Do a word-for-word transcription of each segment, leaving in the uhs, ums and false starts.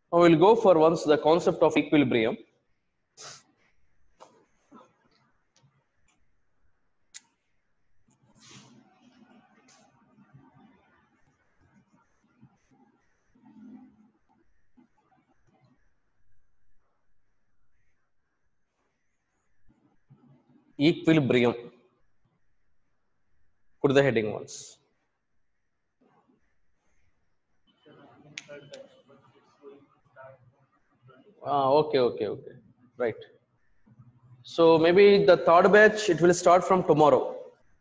Now we'll go for once the concept of equilibrium. Equilibrium. Put the heading once. Ah, okay, okay, okay. Right. So maybe the third batch, it will start from tomorrow.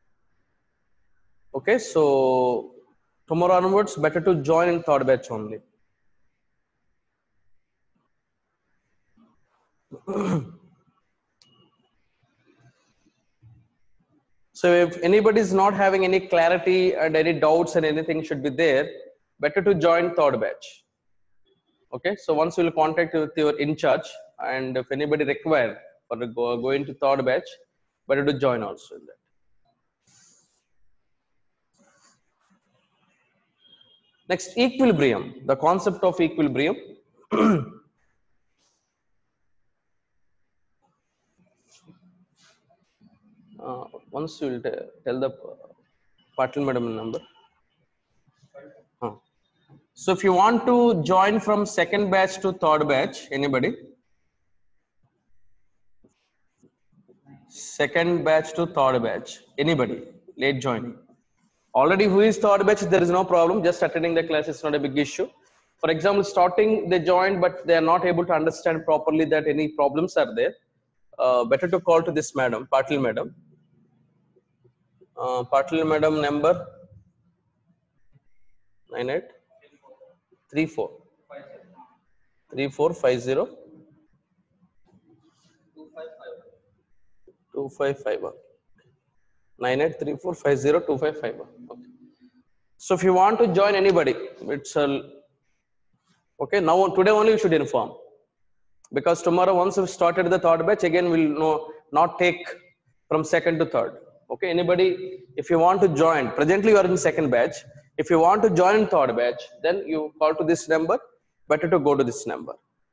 Okay, so tomorrow onwards, better to join in third batch only. So if anybody is not having any clarity and any doubts and anything should be there, better to join third batch. Okay, so once you will contact with your in charge, and if anybody required for the go, go into third batch, better to join also in that. Next, equilibrium, the concept of equilibrium. uh, once you will tell the Patil madam number. Huh. So if you want to join from second batch to third batch, anybody? Second batch to third batch, anybody? Late joining. Already who is third batch, there is no problem. Just attending the class is not a big issue. For example, starting they joined, but they are not able to understand properly that any problems are there. Uh, better to call to this madam, Patil madam. Uh, Patil madam number nine eight three four three four five zero two five five one nine eight three four five zero two five five one. Okay. So if you want to join anybody, it's a okay. Now today only you should inform, because tomorrow once we've started the third batch, again we'll no, not take from second to third. Okay, anybody, if you want to join, presently you are in second batch, if you want to join third batch, then you call to this number. Better to go to this number.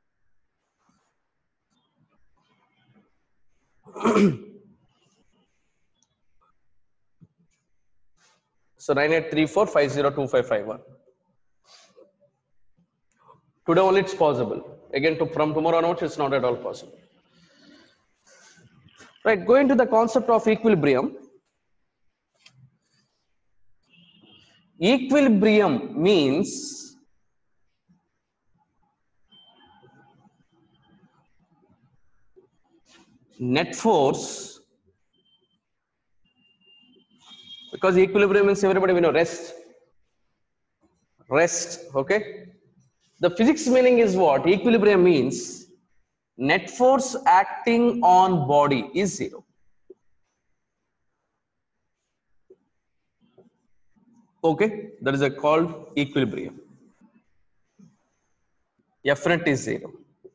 So nine eight three four five zero two five five one. Today only it's possible. Again, to, from tomorrow onwards, it's not at all possible. Right, going to the concept of equilibrium. Equilibrium means net force, because equilibrium means everybody we know rest. Rest, okay? The physics meaning is what? Equilibrium means net force acting on body is zero. Okay, that is a called equilibrium. F net is zero.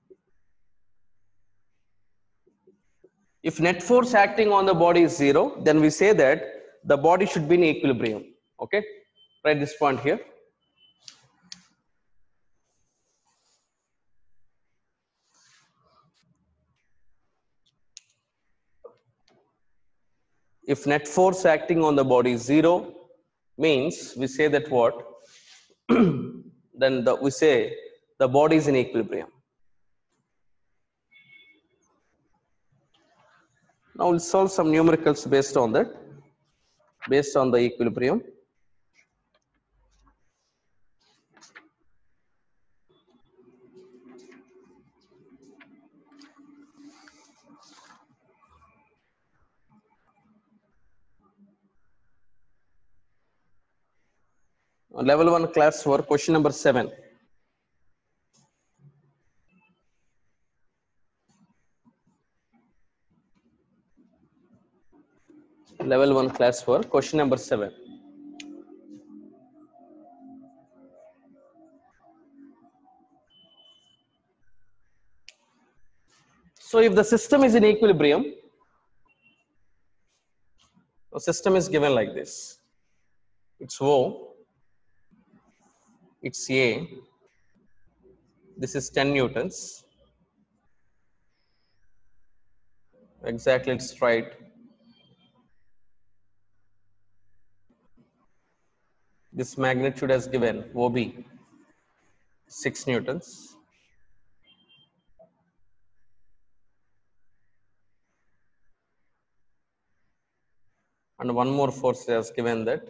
If net force acting on the body is zero, then we say that the body should be in equilibrium. Okay, write this point here. If net force acting on the body is zero, means we say that what? Then the, we say the body is in equilibrium. Now we'll solve some numericals based on that, based on the equilibrium. Level one class work, question number seven. Level one class work, question number seven. So if the system is in equilibrium, the system is given like this. It's O, it's A, This is ten newtons. Exactly, it's right. This magnitude has given O B six newtons. And one more force has given that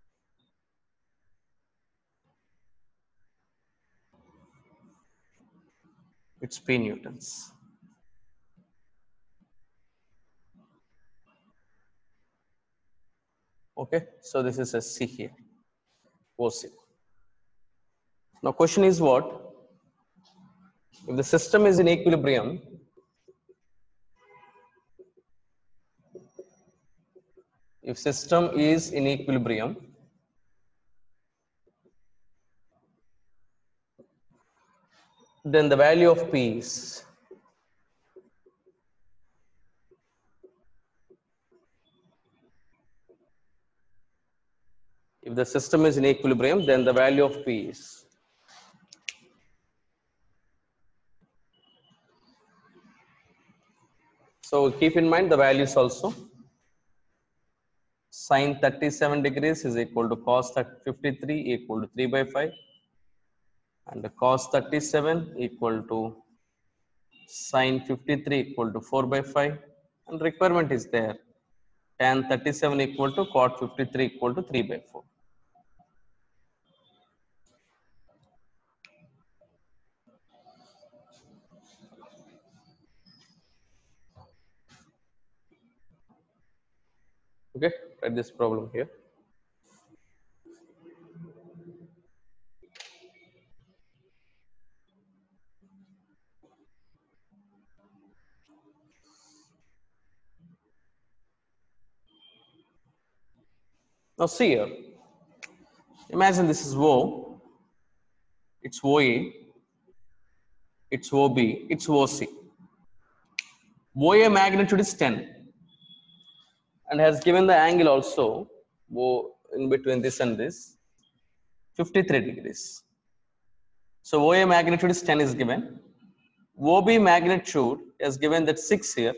it's P newtons. Okay, so this is a C here, O C. Now question is what? If the system is in equilibrium, if system is in equilibrium, then the value of P is if the system is in equilibrium, then the value of P is so keep in mind the values also. Sine thirty-seven degrees is equal to cos fifty-three equal to three by five, and the cos thirty-seven equal to sine fifty-three equal to four by five, and requirement is there, tan thirty-seven equal to cot fifty-three equal to three by four. Okay, write this problem here. Now see here, imagine this is O, it's O A, it's O B, it's O C. O A magnitude is ten and has given the angle also O in between this and this fifty-three degrees. So O A magnitude is ten is given. O B magnitude is given that six here.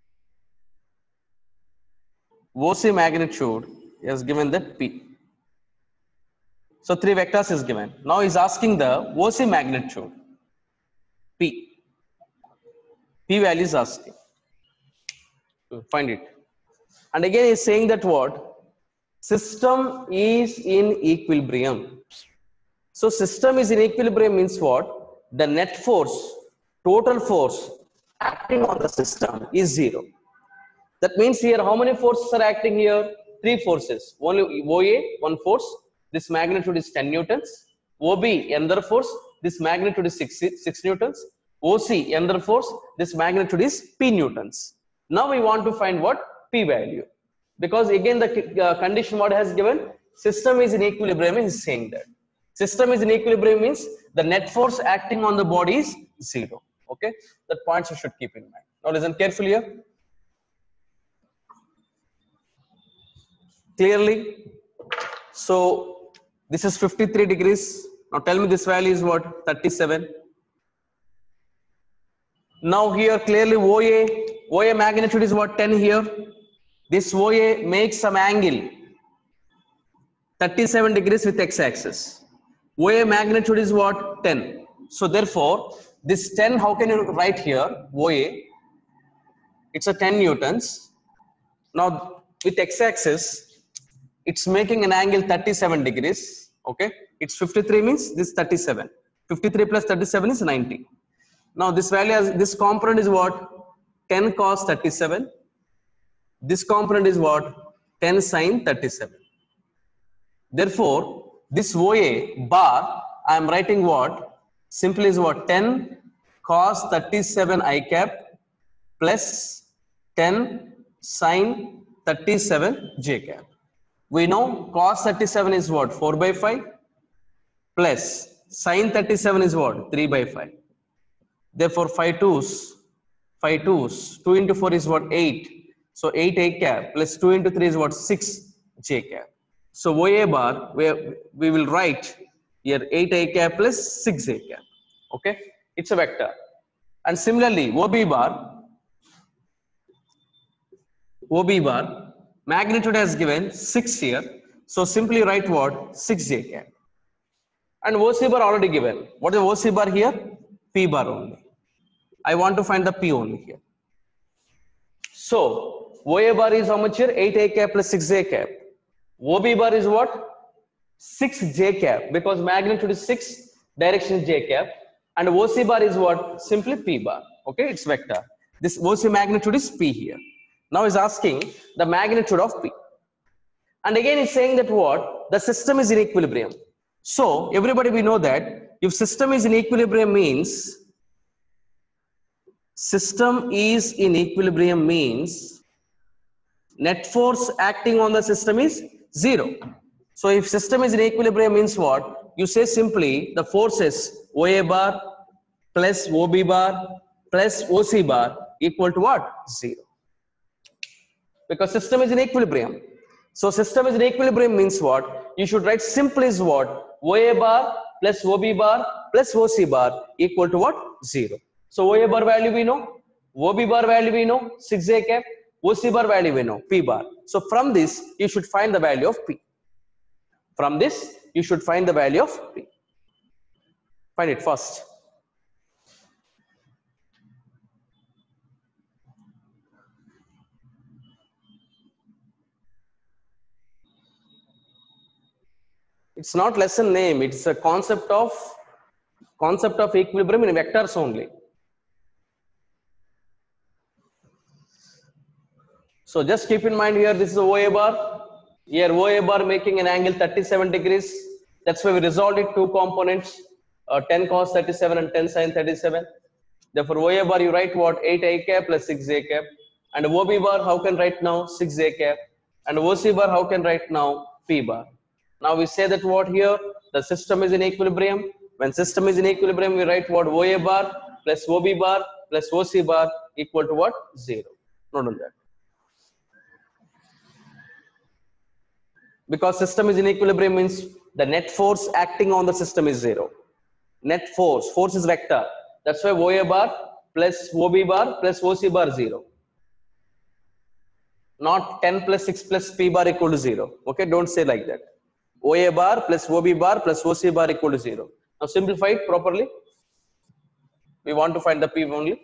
O C magnitude is given that P. So three vectors is given. Now he's asking the O C magnitude P. P value is asking. Find it. And again he's saying that what? System is in equilibrium. So system is in equilibrium means what? The net force, total force acting on the system is zero. That means here how many forces are acting here? Three forces. Only O A, one force. This magnitude is ten newtons. O B, another force. This magnitude is six, six newtons. O C, another force. This magnitude is P newtons. Now we want to find what? P value. Because again the uh, condition what has given? System is in equilibrium is saying that. System is in equilibrium means the net force acting on the body is zero. Okay? That points you should keep in mind. Now listen carefully here. Clearly. So this is fifty-three degrees. Now tell me this value is what? thirty-seven. Now here clearly O A, O A magnitude is what? ten here. This O A makes some angle thirty-seven degrees with x-axis. O A magnitude is what? ten. So therefore, this ten, how can you write here? O A, it's a ten newtons. Now with x-axis, it's making an angle thirty-seven degrees. Okay, it's fifty-three means this thirty-seven. fifty-three plus thirty-seven is ninety. Now this value, has, this component is what? ten cos thirty-seven. This component is what? ten sin thirty-seven. Therefore, this O A bar, I am writing what? Simply is what? ten cos thirty-seven I cap plus ten sin thirty-seven j cap. We know cos thirty-seven is what? four by five plus sin thirty-seven is what? three by five. Therefore, five twos, five twos, two into four is what? eight. So eight I cap plus two into three is what? six j cap. So O A bar, where we will write here eight I cap plus six j cap. Okay. It's a vector. And similarly, O B bar, O B bar, magnitude has given six here. So simply write what? six j cap. And O C bar already given. What is O C bar here? P bar only. I want to find the P only here. So O A bar is how much here? eight A cap plus six J cap. O B bar is what? six J cap, because magnitude is six, direction is J cap. And O C bar is what? Simply P bar. Okay, it's vector. This O C magnitude is P here. Now is asking the magnitude of P. And again it's saying that what? The system is in equilibrium. So everybody we know that if system is in equilibrium means system is in equilibrium means net force acting on the system is zero. So if system is in equilibrium means what? You say simply the forces O A bar plus O B bar plus O C bar equal to what? Zero. Because system is in equilibrium. So system is in equilibrium means what? You should write simply is what? O A bar plus O B bar plus O C bar equal to what? Zero. So O A bar value we know, O B bar value we know, six J cap, O C bar value we know, P bar. So from this you should find the value of P. From this you should find the value of P. Find it first. It's not lesson name, it's a concept of concept of equilibrium in vectors only. So just keep in mind here, this is O A bar. Here O A bar making an angle thirty-seven degrees. That's why we resolved it two components, uh, ten cos thirty-seven and ten sin thirty-seven. Therefore O A bar you write what? eight A cap plus six J cap. And O B bar how can write now? six J cap. And O C bar how can write now? P bar. Now we say that what here? The system is in equilibrium. When system is in equilibrium, we write what? O A bar plus O B bar plus O C bar equal to what? Zero. Note on that. Because system is in equilibrium means the net force acting on the system is zero. Net force, force is vector. That's why O A bar plus O B bar plus O C bar zero. Not ten plus six plus P bar equal to zero. Okay, don't say like that. O A bar plus O B bar plus O C bar equal to zero. Now simplify it properly. We want to find the P only.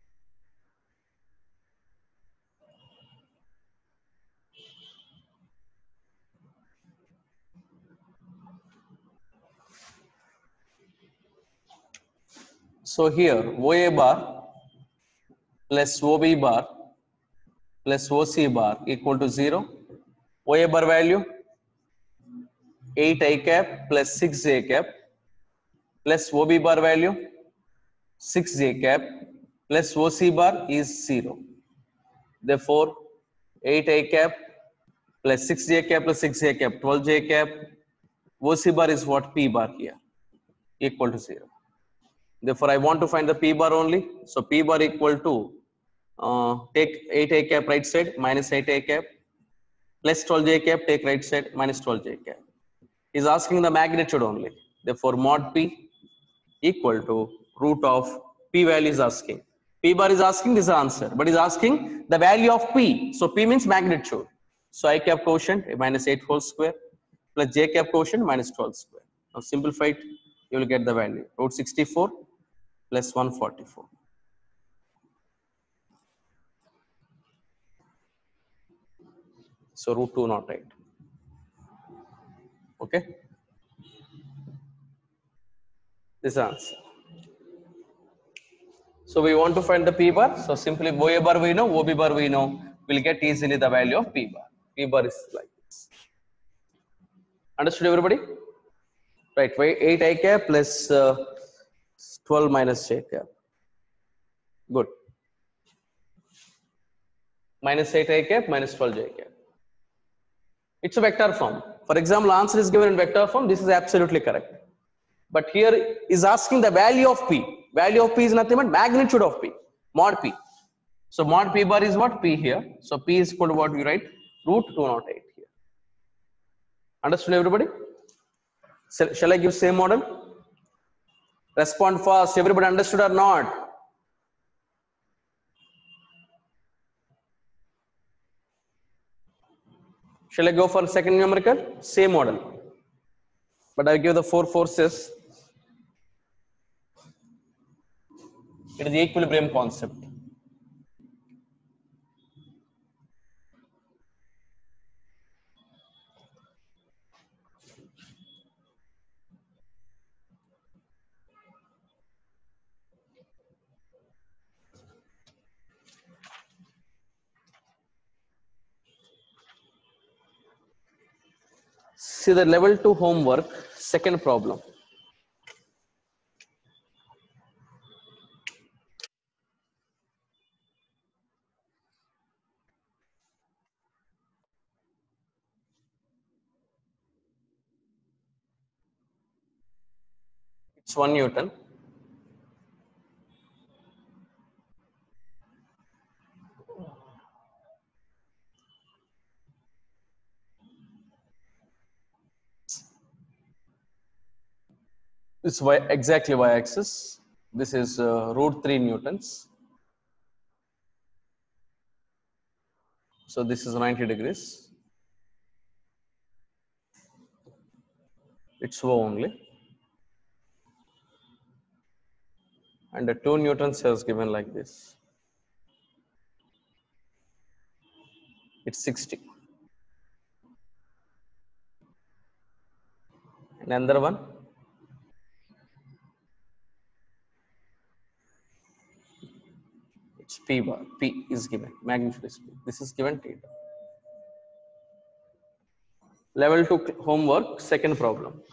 So here O A bar plus O B bar plus O C bar equal to zero. O A bar value eight I cap plus six J cap plus O B bar value six J cap plus O C bar is zero. Therefore eight I cap plus six J cap plus six J cap, twelve J cap. O C bar is what? P bar here equal to zero. Therefore I want to find the P bar only. So P bar equal to uh, take eight I cap right side minus eight I cap plus twelve J cap, take right side minus twelve J cap. Is asking the magnitude only. Therefore mod P equal to root of P value is asking. P bar is asking, this is the answer, but is asking the value of P. So P means magnitude. So I cap quotient minus eight whole square plus J cap quotient minus twelve square. Now simplify it, you will get the value. Root sixty-four plus one forty-four. So root two not right. Okay. This answer. So we want to find the P bar. So simply O A bar we know, O B bar we know. We'll get easily the value of P bar. P bar is like this. Understood everybody? Right. eight I cap plus uh, twelve minus J cap. Good. Minus eight I cap minus twelve J cap. It's a vector form. For example, answer is given in vector form. This is absolutely correct. But here is asking the value of P. Value of P is nothing but magnitude of P. Mod P. So mod P bar is what? P here. So P is equal to what we write? Root two hundred eight here. Understood everybody? Shall I give same model? Respond fast. Everybody understood or not? Shall I go for second numerical? Same model. But I give the four forces. It is the equilibrium concept. See the level two homework, second problem. It's one Newton. It's y, exactly y-axis. This is uh, root three newtons. So this is ninety degrees. It's O only. And the two newtons is given like this. It's sixty. And another one. It's P bar. P is given. Magnitude is P. This is given theta. Level two homework, second problem.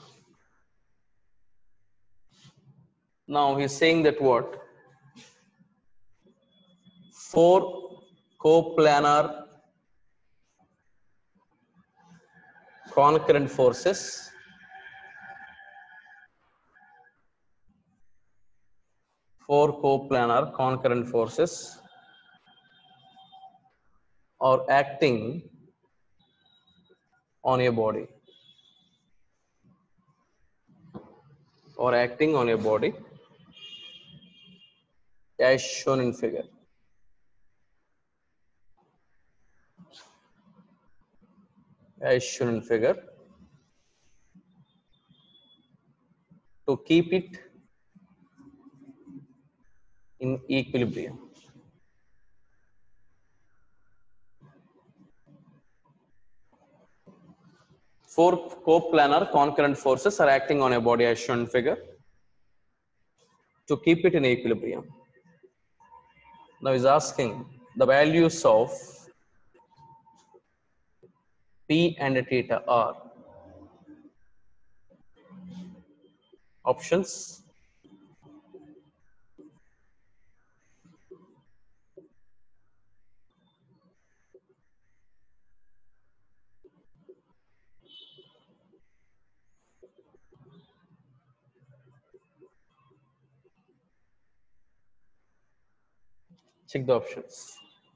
Now he's saying that what? Four coplanar concurrent forces four coplanar concurrent forces are acting on a body or acting on a body as shown in figure. As shown in figure to keep it in equilibrium. Four coplanar concurrent forces are acting on a body as shown in figure to keep it in equilibrium. Now he's asking the values of P and theta are options. Check the options.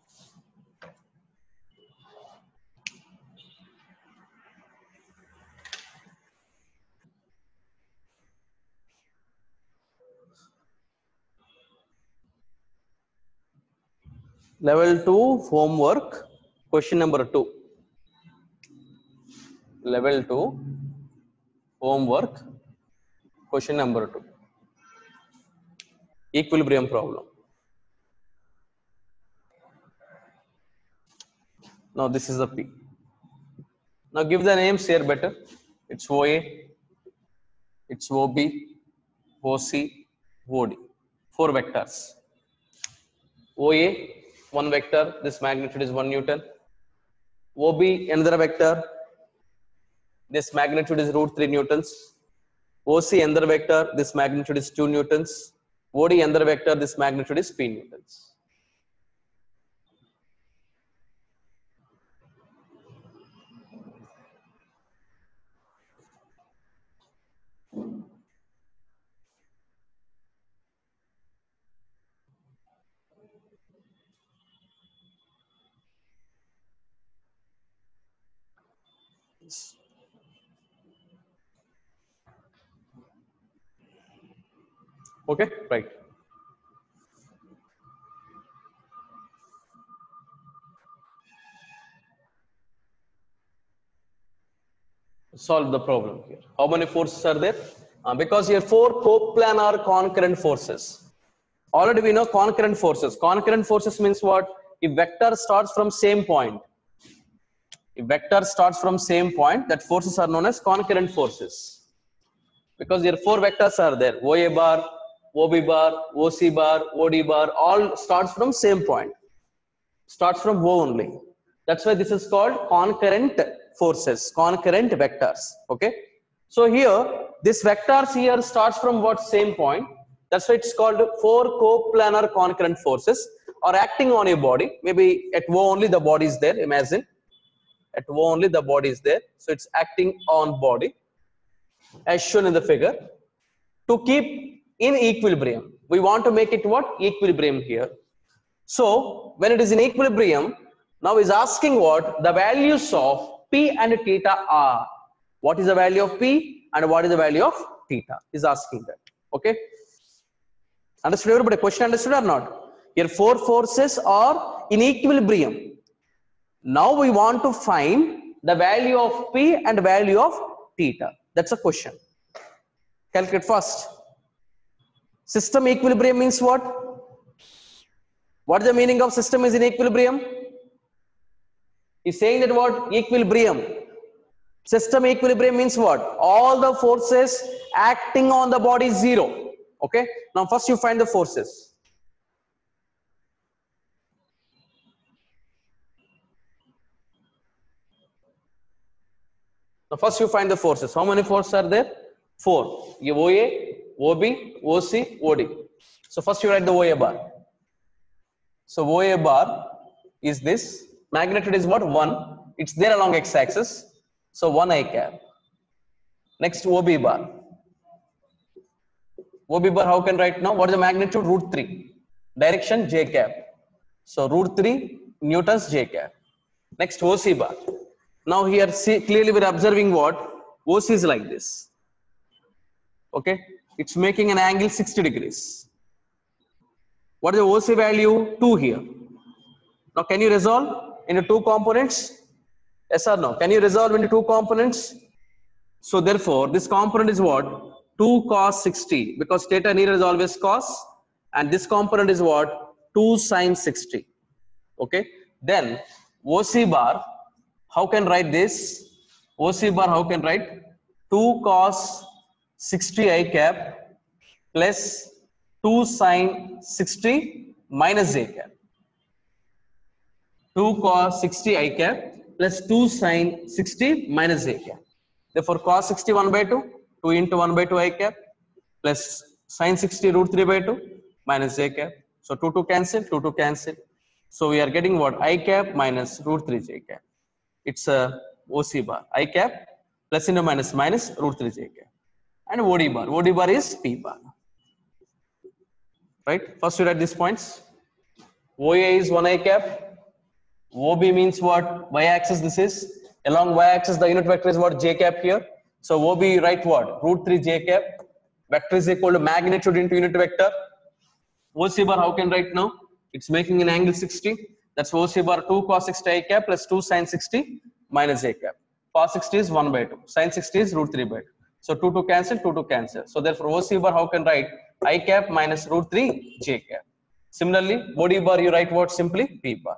Level two homework, question number two. Level two homework, question number two. Equilibrium problem. Now this is the P. Now give the names here better. It's O A, it's O B, O C, O D. Four vectors. O A, one vector, this magnitude is one Newton. O B, another vector, this magnitude is root three newtons. O C, another vector, this magnitude is two newtons. O D, another vector, this magnitude is P newtons. Okay, right. Solve the problem here. How many forces are there? Uh, because here four coplanar concurrent forces. Already we know concurrent forces. Concurrent forces means what? If vector starts from same point. If vector starts from same point, that forces are known as concurrent forces. Because here four vectors are there. O A bar, O B bar, O C bar, O D bar, all starts from same point. Starts from O only. That's why this is called concurrent forces, concurrent vectors. Okay. So here, this vectors here starts from what same point. That's why it's called four coplanar concurrent forces are acting on a body. Maybe at O only the body is there. Imagine at O only the body is there. So it's acting on body as shown in the figure to keep in equilibrium. We want to make it what? Equilibrium here. So when it is in equilibrium, now is asking what the values of P and theta are. What is the value of P and what is the value of theta? Is asking that. Okay. Understood everybody? Question understood or not? Here four forces are in equilibrium. Now we want to find the value of P and value of theta. That's a question. Calculate first. System equilibrium means what? What is the meaning of system is in equilibrium? He's saying that what? Equilibrium. System equilibrium means what? All the forces acting on the body is zero. Okay. Now first you find the forces. Now first you find the forces. How many forces are there? Four. You O A, O B, O C, O D. So first you write the O A bar. So O A bar is this. Magnitude is what? one. It's there along x-axis. So one I cap. Next O B bar. O B bar how can write now? What is the magnitude? Root three. Direction j cap. So root three newtons j cap. Next O C bar. Now here see clearly we're observing what? O C is like this. Okay. It's making an angle sixty degrees. What is the O C value? two here. Now can you resolve into two components? Yes or no? Can you resolve into two components? So therefore this component is what? two cos sixty, because theta near is always cos, and this component is what? two sin sixty. Okay. Then O C bar, how can write this? O C bar how can write? two cos sixty I cap plus two sin sixty minus j cap. two cos sixty I cap plus two sin sixty minus j cap. Therefore cos sixty one by two, two into one by two I cap plus sin sixty root three by two minus j cap. So two to cancel, two to cancel. So we are getting what? I cap minus root three j cap. It's a O C bar. I cap plus into minus minus root three j cap. And O D bar. O D bar is P bar. Right? First we write these points. O A is one I cap. O B means what? Y-axis this is. Along y-axis the unit vector is what? J cap here. So O B write what? Root three j cap. Vector is equal to magnitude into unit vector. O C bar how can write now? It's making an angle sixty. That's O C bar two cos sixty I cap plus two sin sixty minus j cap. Cos sixty is one by two. Sin sixty is root three by two. So two to cancel, two to cancel. So therefore O C bar how can write? I cap minus root three j cap. Similarly, O D bar you write what? Simply P bar.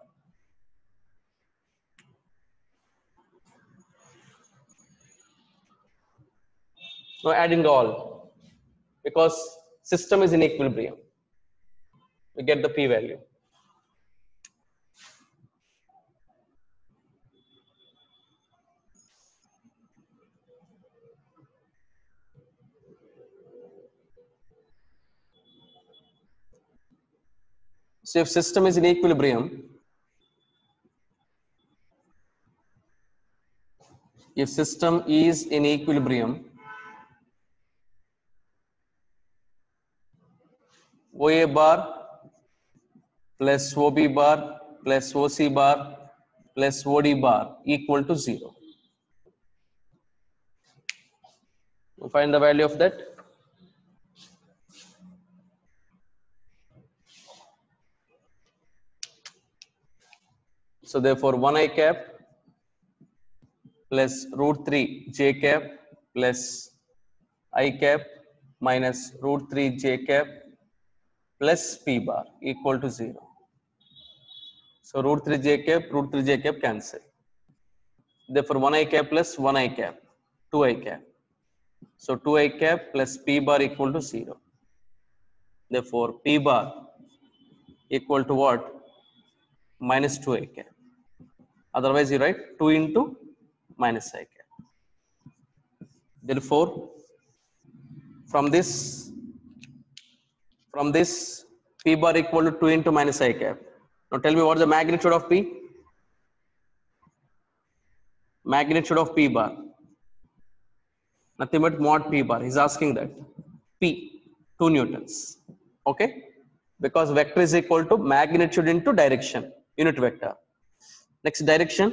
Now adding all, because system is in equilibrium, we get the P value. So if system is in equilibrium, if system is in equilibrium, O A bar plus O B bar plus O C bar plus O D bar equal to zero. Find the value of that. So therefore one I cap plus root three j cap plus I cap minus root three j cap plus p bar equal to zero. So root three j cap, root three j cap cancel. Therefore one I cap plus one I cap, two I cap. So two I cap plus p bar equal to zero. Therefore p bar equal to what? Minus two I cap. Otherwise you write two into minus I cap. Therefore from this from this p bar equal to two into minus I cap. Now tell me what is the magnitude of p? Magnitude of p bar. Nothing but mod p bar. He's asking that. P, two newtons. Okay? Because vector is equal to magnitude into direction, unit vector. Next direction.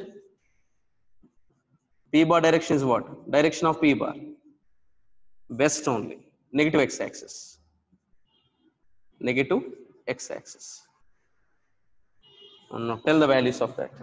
P bar direction is what? Direction of p bar. West only. Negative x axis. Negative x axis. And now tell the values of that.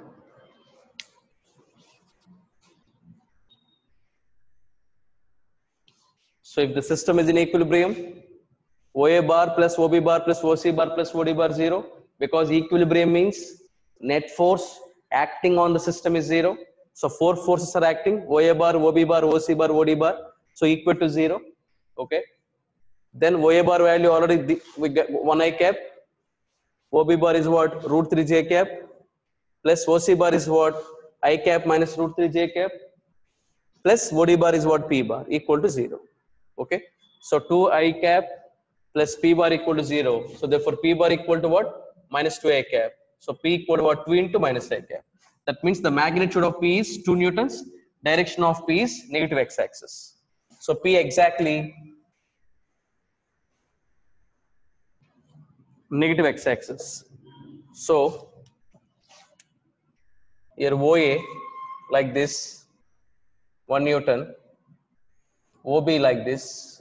So if the system is in equilibrium, O A bar plus O B bar plus O C bar plus O D bar zero, because equilibrium means net force acting on the system is zero. So four forces are acting, O A bar, O B bar, O C bar, O D bar, so equal to zero. Okay. Then O A bar value already we get one I cap. O B bar is what? Root three j cap plus O C bar is what? I cap minus root three j cap plus O D bar is what? P bar equal to zero. Okay. So two I cap plus P bar equal to zero. So therefore P bar equal to what? Minus two I cap. So P equal to what? two into minus I cap. That means the magnitude of P is two newtons. Direction of P is negative x axis. So P exactly negative x axis. So here O A like this, one newton. O B like this.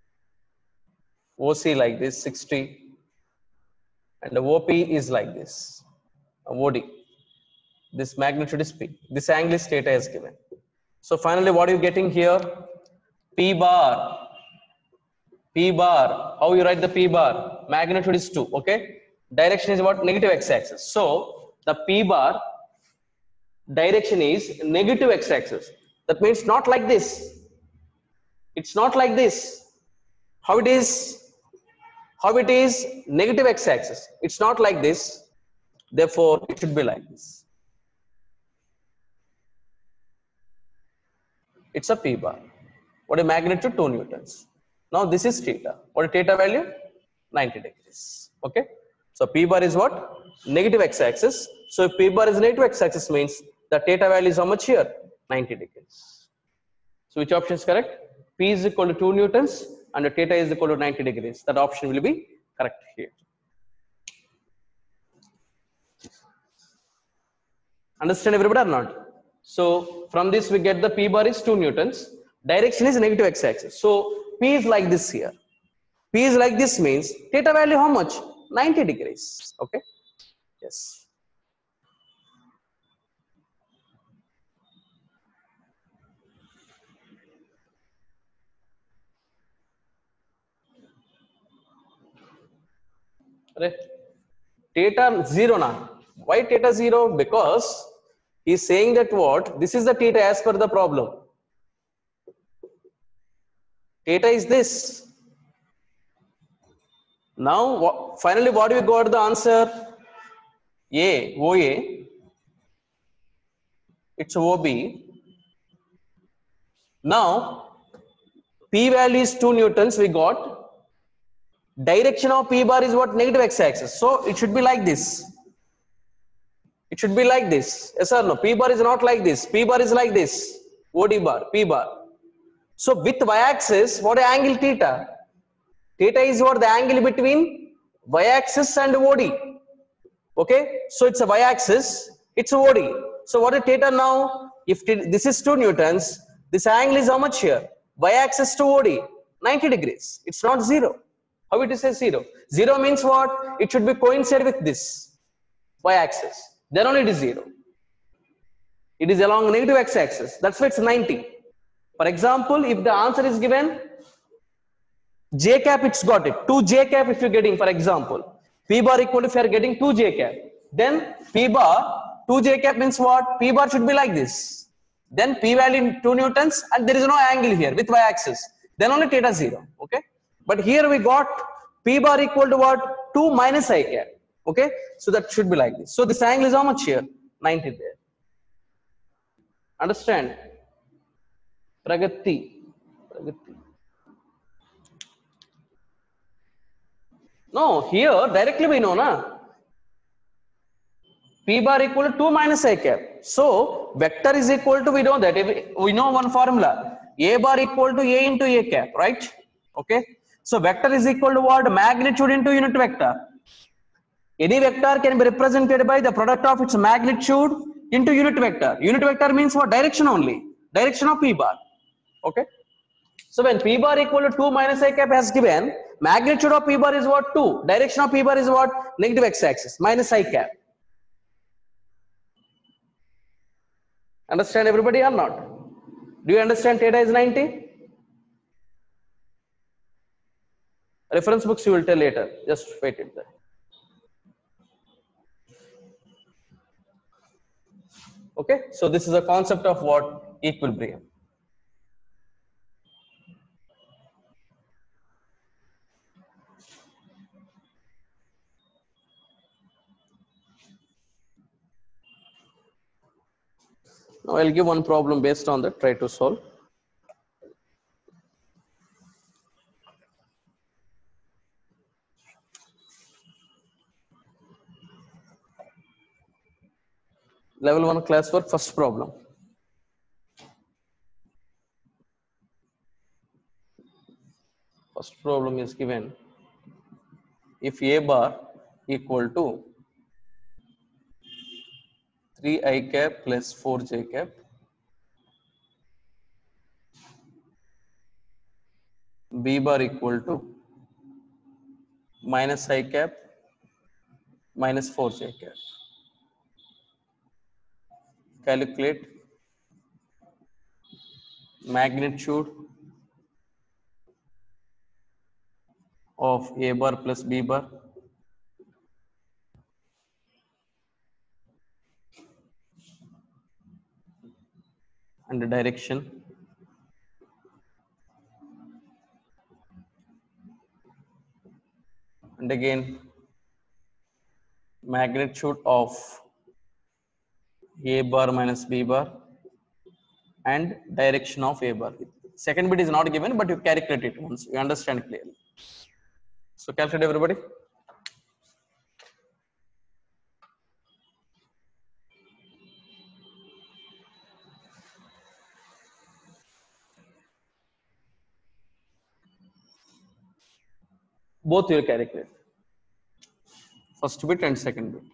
O C like this, sixty. And the O P is like this, O D. This magnitude is P. This angle is theta is given. So finally, what are you getting here? P bar. P bar. How you write the P bar? Magnitude is two. Okay. Direction is what? Negative x axis. So the P bar direction is negative x axis. That means not like this. It's not like this. How it is? How it is? Negative x axis. It's not like this. Therefore, it should be like this. It's a P bar. What is magnitude? two newtons. Now this is theta. What is theta value? ninety degrees. Okay. So P bar is what? Negative x axis. So if P bar is negative x axis means the theta value is how much here? ninety degrees. So which option is correct? P is equal to two newtons and the theta is equal to ninety degrees. That option will be correct here. Understand everybody or not? So from this we get the P bar is two newtons. Direction is negative x axis. So P is like this here. P is like this means theta value how much? ninety degrees. Okay. Yes. Right. Theta zero now. Why theta zero? Because he is saying that what? This is the theta as per the problem. Theta is this. Now, what, finally, what do we got the answer? A, O A. It's O B. Now, P value is two newtons. We got. Direction of P bar is what? Negative x axis. So it should be like this. It should be like this. Yes or no? P bar is not like this. P bar is like this. O D bar, P bar. So with y-axis, what is angle theta? Theta is what? The angle between y-axis and O D. Okay. So it's a y-axis. It's a O D. So what is theta now? If this is two newtons, this angle is how much here? Y-axis to O D. ninety degrees. It's not zero. How it is a zero? Zero means what? It should be coincide with this y-axis. then only it is zero. It is along negative x-axis. That's why it's ninety. For example, if the answer is given j cap, it's got it. two j cap if you're getting, for example, p bar equal to, if you're getting two j cap, then p bar, two j cap means what? P bar should be like this. Then p value in two newtons, and there is no angle here with y-axis. Then only theta zero. Okay. But here we got p bar equal to what? two minus I cap. Okay. So that should be like this. So this angle is how much here? ninety there. Understand? Pragati. Pragati. No, here directly we know, na? P bar equal to two minus I cap. So vector is equal to, we know that, we know one formula. A bar equal to A into A cap, right? Okay. So vector is equal to what? Magnitude into unit vector. Any vector can be represented by the product of its magnitude into unit vector. Unit vector means what? Direction only. Direction of P bar. Okay. So when P bar equal to two minus I cap has given, magnitude of P bar is what? two. Direction of P bar is what? Negative x-axis minus I cap. Understand everybody or not? Do you understand theta is ninety? Reference books you will tell later. Just wait it there. Okay. So this is a concept of what? Equilibrium. Now I'll give one problem based on that, try to solve. Level one classwork, first problem. First problem is given. If A bar equal to three I cap plus four j cap, B bar equal to minus I cap minus four j cap. Calculate magnitude of A bar plus B bar and the direction and again magnitude of A bar minus B bar and direction of A bar. Second bit is not given, but you calculate it once you understand clearly. So calculate everybody. Both you will calculate. First bit and second bit.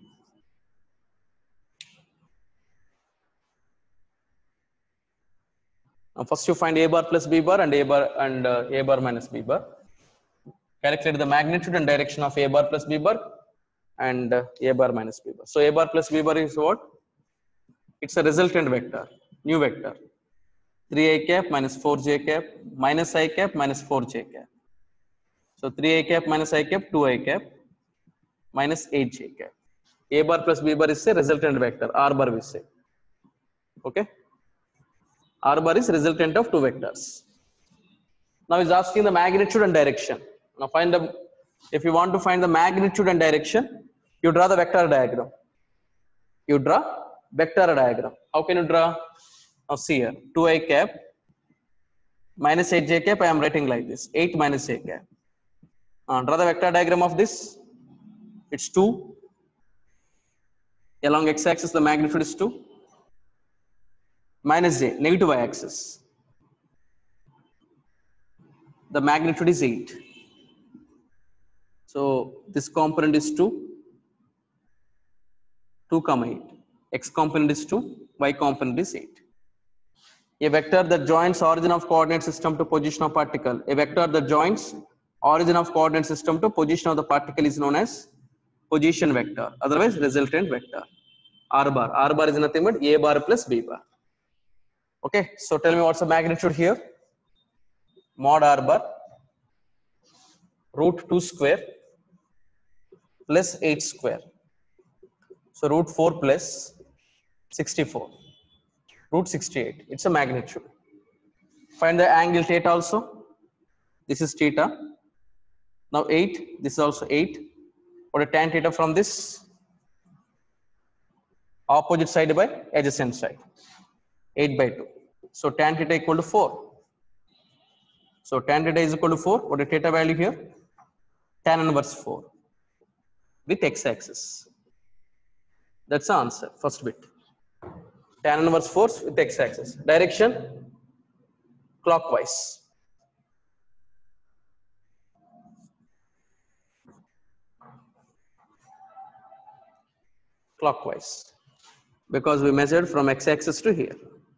Now first you find A bar plus B bar and A bar and uh, A bar minus B bar. Calculate the magnitude and direction of A bar plus B bar and uh, A bar minus B bar. So A bar plus B bar is what? It's a resultant vector, new vector. three I cap minus four j cap minus I cap minus four j cap. So three I cap minus I cap, two I cap minus eight j cap. A bar plus B bar is a resultant vector, R bar we say. Okay. R bar is resultant of two vectors. Now he's asking the magnitude and direction. Now find the, if you want to find the magnitude and direction, you draw the vector diagram. You draw vector diagram. How can you draw? Now see here, two I cap minus eight j cap, I am writing like this, eight minus j cap. Uh, draw the vector diagram of this. It's two. Along x-axis the magnitude is two. Minus j, negative y-axis. The magnitude is eight. So this component is two. two comma eight. X component is two, y component is eight. A vector that joins origin of coordinate system to position of particle. A vector that joins origin of coordinate system to position of the particle is known as position vector, otherwise resultant vector. R bar. R bar is nothing but A bar plus B bar. Okay, so tell me what's the magnitude here? Mod R bar root two square plus eight square. So root four plus sixty-four. Root sixty-eight. It's a magnitude. Find the angle theta also. This is theta. Now eight. This is also eight. What a tan theta from this? Opposite side by adjacent side. eight by two. So tan theta equal to four. So tan theta is equal to four. What is theta value here? Tan inverse four with x-axis. That's the answer. First bit. Tan inverse four with x-axis. Direction clockwise. Clockwise. Because we measured from x-axis to here.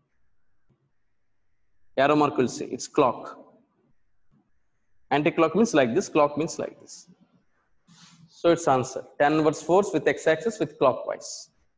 Arrow mark will say it's clock. Anti-clock means like this, clock means like this. So it's answer. Tan inverse force with x-axis with clockwise.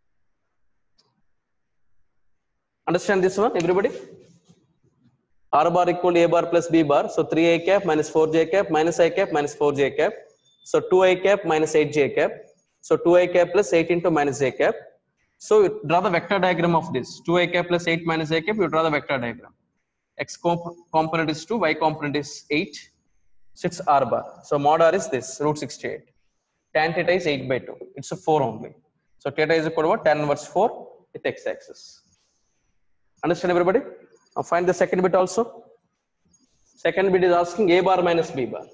Understand this one, everybody? R bar equal to A bar plus B bar. So three A cap minus four J cap minus I cap minus four J cap. So two A cap minus eight J cap. So two A cap plus eight into minus J cap. So you draw the vector diagram of this. two A cap plus eight minus J cap, you draw the vector diagram. X comp component is two, Y component is eight. So it's R bar. So mod R is this, root sixty-eight. Tan theta is eight by two. It's a four only. So theta is equal to what? Tan inverse four with x-axis. Understand everybody? Now find the second bit also. Second bit is asking A bar minus B bar.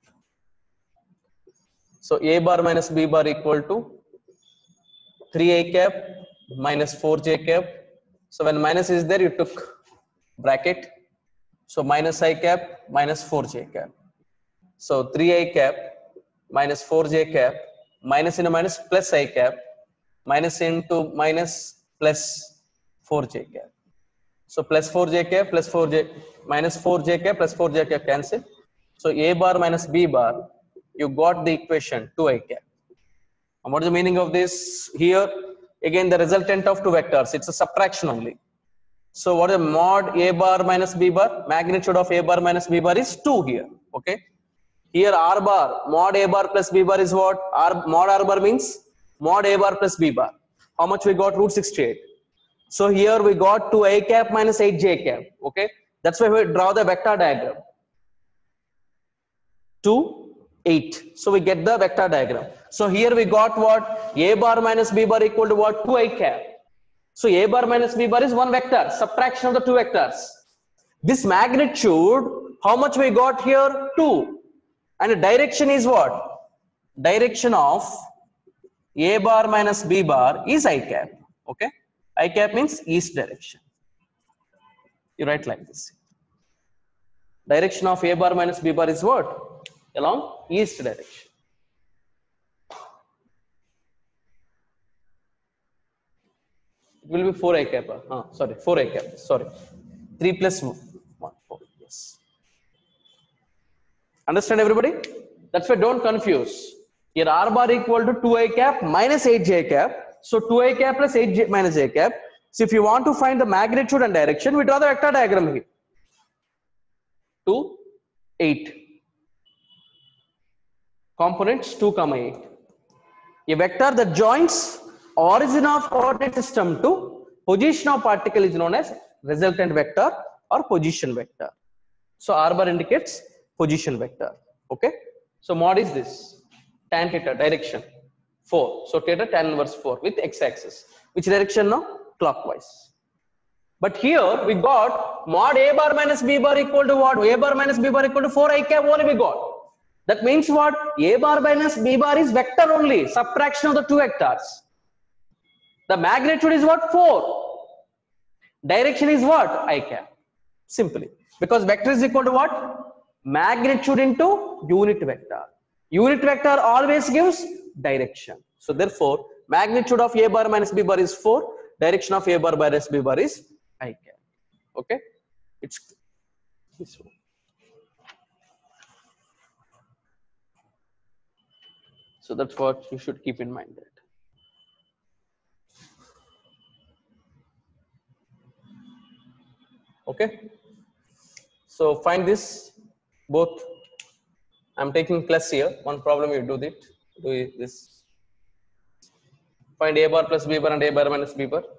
So A bar minus B bar equal to three A cap minus four J cap. So when minus is there, you took bracket. So minus I cap minus four J cap. So three A cap minus four J cap minus into minus plus I cap minus into minus plus four J cap. So plus four J cap plus four J minus four J cap plus four J cap cancel. So A bar minus B bar, you got the equation two I cap. And what is the meaning of this? Here again the resultant of two vectors. It's a subtraction only. So what is mod A bar minus B bar? Magnitude of A bar minus B bar is two here. Okay. Here R bar, mod A bar plus B bar is what? R, mod R bar means mod A bar plus B bar. How much we got? Root sixty-eight. So here we got two A cap minus eight J cap. Okay. That's why we draw the vector diagram. two, eight. So we get the vector diagram. So here we got what? A bar minus B bar equal to what? two A cap. So A bar minus B bar is one vector. Subtraction of the two vectors. This magnitude, how much we got here? two. And the direction is what? Direction of A bar minus B bar is I cap. Okay. I cap means east direction. You write like this. Direction of A bar minus B bar is what? Along east direction. It will be four I cap. Ah, sorry, four I cap. Sorry. three plus one. four. Yes. Understand everybody? That's why don't confuse. Here R bar equal to two I cap minus eight J cap. So two I cap plus eight J minus J cap. So if you want to find the magnitude and direction, we draw the vector diagram here. two, eight. Components two, eight. A vector that joins origin of coordinate system to position of particle is known as resultant vector or position vector. So R bar indicates position vector. Okay. So mod is this. Tan theta, direction four. So theta tan inverse four with x-axis. Which direction now? Clockwise. But here we got mod A bar minus B bar equal to what? A bar minus B bar equal to four I cap only we got. That means what? A bar minus B bar is vector only. Subtraction of the two vectors. The magnitude is what? four. Direction is what? I cap. Simply. Because vector is equal to what? Magnitude into unit vector. Unit vector always gives direction. So therefore, magnitude of A bar minus B bar is four. Direction of A bar minus B bar is I cap. Okay? It's this one. So that's what you should keep in mind. That Okay, so find this both. I'm taking plus here. One problem you do it do this. Find a bar plus b bar and a bar minus b bar.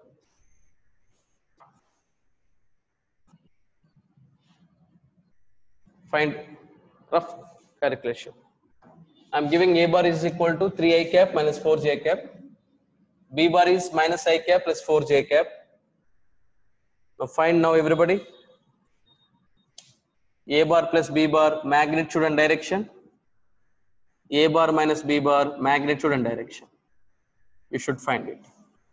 Find rough calculation. I'm giving a bar is equal to three I cap minus four j cap. B bar is minus I cap plus four j cap. Now find now everybody. A bar plus B bar magnitude and direction. A bar minus B bar magnitude and direction. You should find it.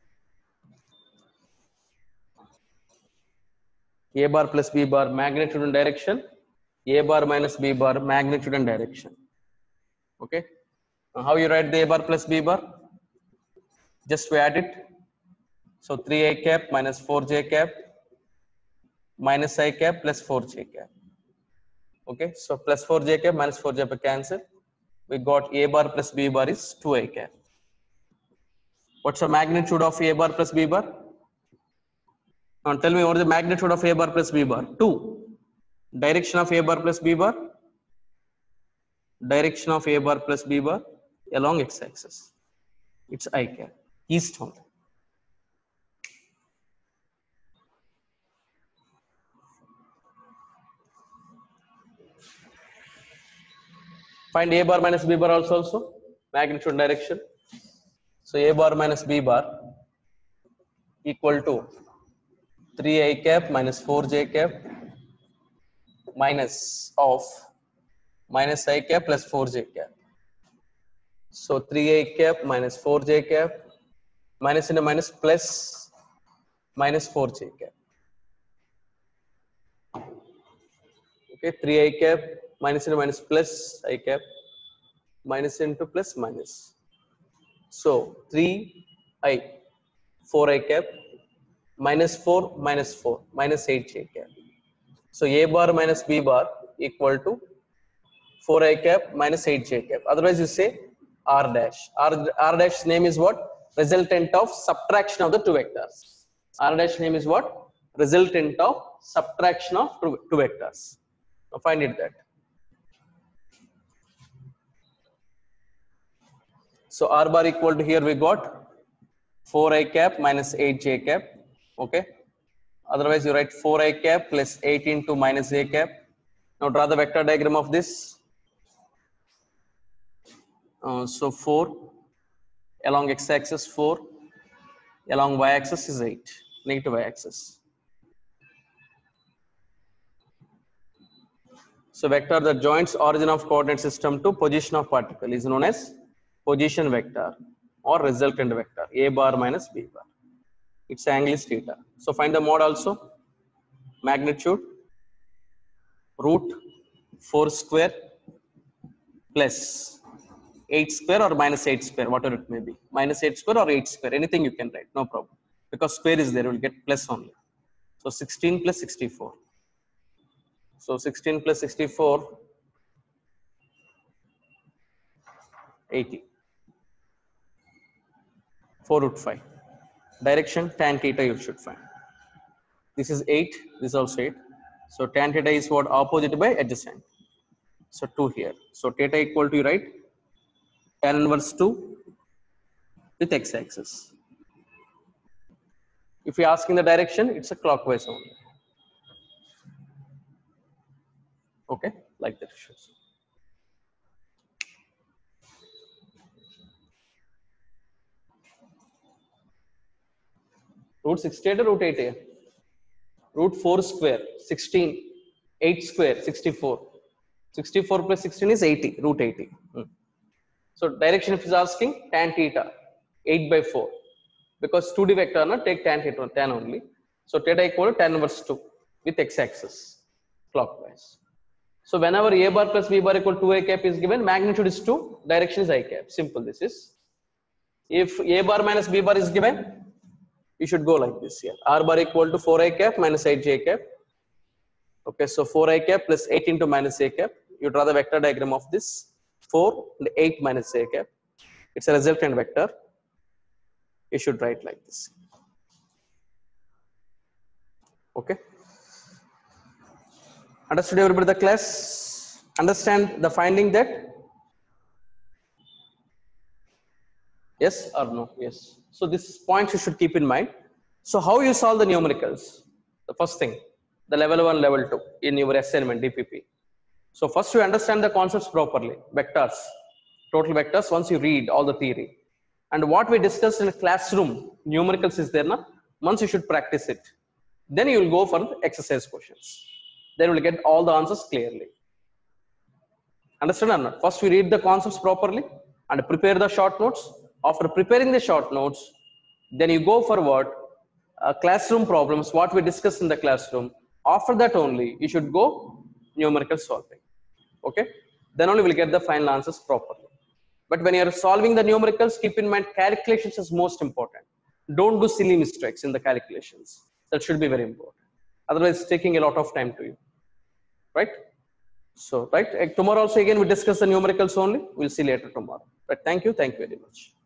A bar plus B bar magnitude and direction. A bar minus B bar magnitude and direction. Okay. Now how you write the A bar plus B bar? Just we add it. So three I cap minus four j cap minus I cap plus four j cap. Okay. So plus four j cap minus four j cap cancel. We got A bar plus B bar is two I cap. What's the magnitude of A bar plus B bar? Now tell me what is the magnitude of A bar plus B bar? two. Direction of A bar plus B bar? Direction of A bar plus B bar along x-axis. It's I cap. East only. Find A bar minus B bar also, also. Magnitude and direction. So A bar minus B bar equal to three I cap minus four j cap minus of minus I cap plus four j cap. So three I cap minus four j cap minus into minus plus minus four j cap. Okay, three I cap minus into minus plus I cap minus into plus minus. So three I, four I cap minus four minus four minus eight j cap. So A bar minus B bar equal to four I cap minus eight j cap. Otherwise you say R dash. R, R dash name is what? Resultant of subtraction of the two vectors. R dash name is what? Resultant of subtraction of two, two vectors. Now find it that. So R bar equal to here we got four I cap minus eight j cap. Okay. Otherwise you write four I cap plus eight into minus j cap. Now draw the vector diagram of this. Uh, so four along x-axis four, along y-axis is eight, negative y-axis. So vector that joins origin of coordinate system to position of particle is known as position vector or resultant vector, A bar minus B bar. Its angle is theta. So find the mode also. Magnitude root four square plus eight square or minus eight square, whatever it may be. Minus eight square or eight square, anything you can write, no problem. Because square is there, you will get plus only. So sixteen plus sixty-four. So sixteen plus sixty-four, eighty. four root five. Direction tan theta you should find. This is eight, this is also eight. So tan theta is what? Opposite by adjacent. So two here. So theta equal to, you write tan inverse two with x-axis. If you ask in the direction, it's a clockwise only. Okay, like that. Root sixty-eight or root eighty? Root four square, sixteen, eight square, sixty-four. sixty-four plus sixteen is eighty, root eighty. Hmm. So direction if is asking tan theta, eight by four. Because two D vector, na, take tan theta, tan only. So theta equal to tan inverse two with x-axis, clockwise. So whenever A bar plus B bar equal to two I cap is given, magnitude is two, direction is I cap. Simple this is. If A bar minus B bar is given, you should go like this here. R bar equal to four I cap minus eight j cap. Okay, so four I cap plus eight into minus a cap. You draw the vector diagram of this. four and eight minus a cap. It's a resultant vector. You should write like this. Okay. Understood everybody the class? Understand the finding that? Yes or no? Yes. So this point you should keep in mind. So how you solve the numericals? The first thing, the level one, level two in your assignment D P P. So first you understand the concepts properly, vectors, total vectors once you read all the theory. And what we discussed in the classroom, numericals is there now. Once you should practice it. Then you will go for the exercise questions. Then you will get all the answers clearly. Understand or not? First we read the concepts properly and prepare the short notes. After preparing the short notes, then you go forward uh, classroom problems, what we discussed in the classroom. After that only, you should go numerical solving. Okay? Then only we'll get the final answers properly. But when you're solving the numericals, keep in mind calculations is most important. Don't do silly mistakes in the calculations. That should be very important. Otherwise, it's taking a lot of time to you. Right? So, right, tomorrow also again we discuss the numericals only. We'll see later tomorrow. But thank you. Thank you very much.